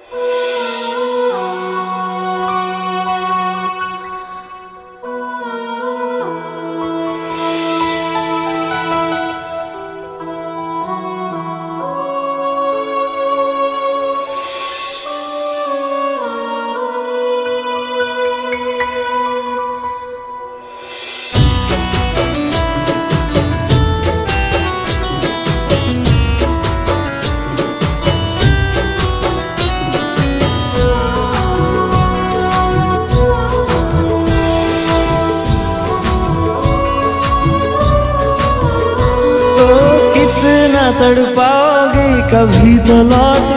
तड़पाओगी कभी तो लौट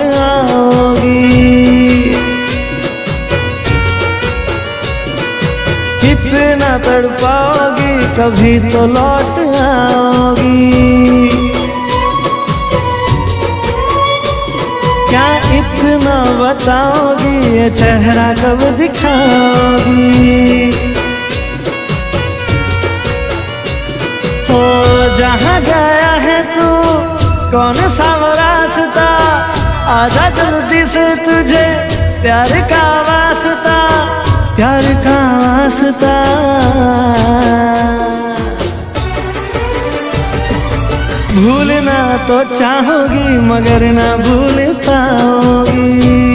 आओगी, कितना तड़पाओगी कभी तो लौट आओगी। क्या इतना बताओगी ये चेहरा कब दिखाओगी। हो जहाँ गया है तू कौन सा वो रास्ता, आजा जल्दी से तुझे प्यार का वास्ता, प्यार का वास्ता। भूलना तो चाहोगी मगर ना भूल पाओगी।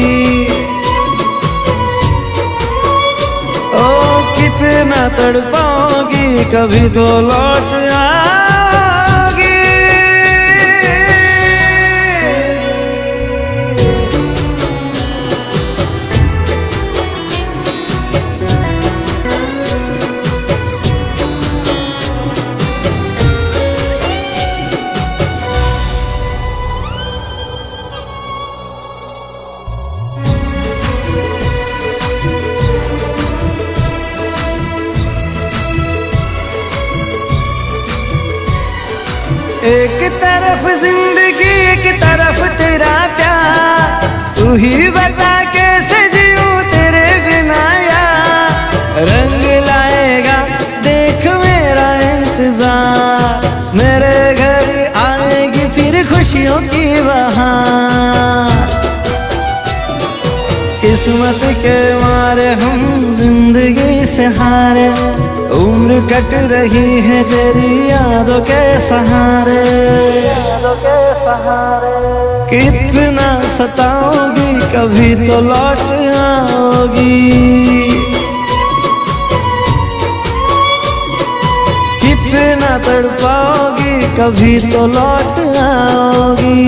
ओ कितना तड़पाओगी कभी तो लौट आओगी। एक तरफ जिंदगी एक तरफ तेरा प्यार, तू ही बता कैसे जीऊं तेरे बिना यार। रंग लाएगा देख मेरा इंतजार, मेरे घर आएगी फिर खुशियों की बहार। किस्मत के मारे हम जिंदगी से हारे, उम्र कट रही है तेरी यादों के सहारे, यादों के सहारे। कितना सताओगी कभी तो लौट आओगी, कितना तड़पाओगी कभी तो लौट आओगी।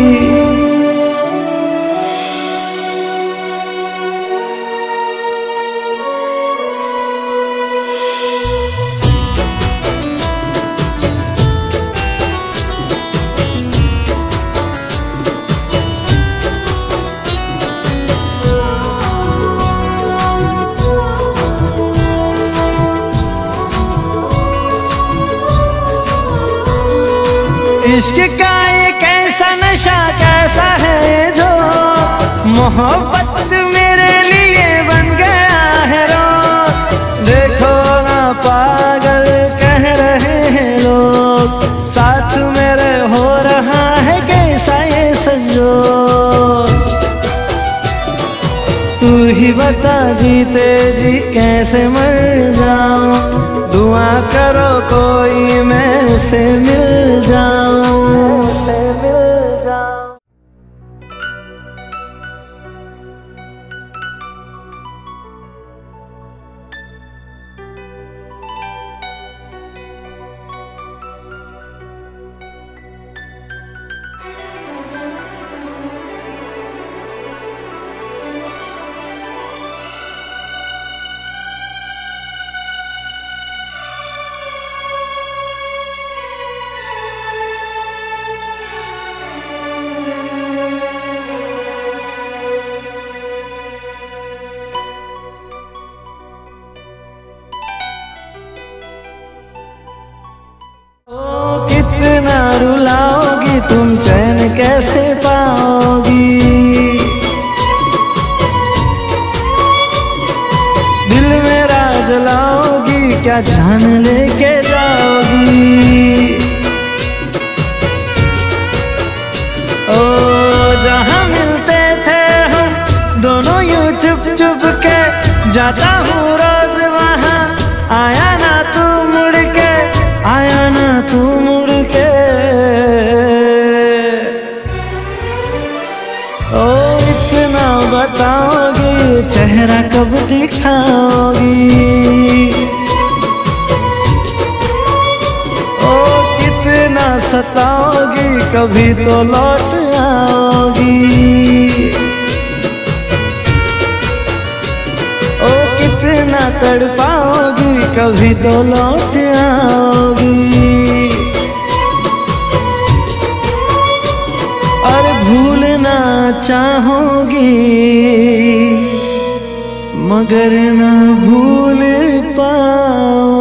इश्क का ये कैसा नशा कैसा है जो मोहब्बत मेरे लिए बन गया है रोग। देखो ना पागल कह रहे हैं लोग, साथ मेरे हो रहा है कैसा ये संजोग। तू ही बता जीते जी कैसे मर जाऊं, दुआ करो कोई मैं उसे मिल जाऊं, उसे मिल जाऊं। कितना रुलाओगी तुम चैन कैसे पाओगी। दिल मेरा जलाओगी क्या जान लेके जाओगी। ओ जहाँ मिलते थे हम जाता हूँ रोज वहाँ, आया ना तू मुड़ के, आया ना तू मुड़ के। ओ इतना बताओगी, चेहरा कब दिखाओगी? ओ कितना सताओगी, कभी तो लौट आओगी। ओ कितना तड़पाओगी, कभी तो लौट आओगी। और भूलना चाहोगी, मगर ना भूल पाओ।